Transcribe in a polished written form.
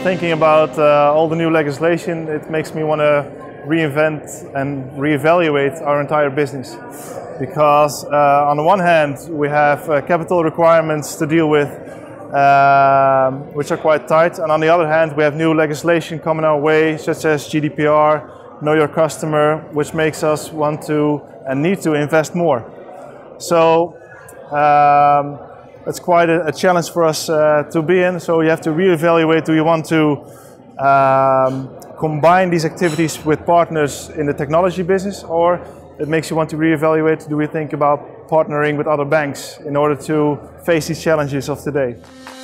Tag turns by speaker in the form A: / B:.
A: thinking about all the new legislation, it makes me want to reinvent and reevaluate our entire business. Because on the one hand, we have capital requirements to deal with, which are quite tight. And on the other hand, we have new legislation coming our way, such as GDPR, Know Your Customer, which makes us want to and need to invest more. So it's quite a challenge for us to be in. So you have to reevaluate, do you want to combine these activities with partners in the technology business, or it makes you want to reevaluate, do we think about partnering with other banks in order to face these challenges of today?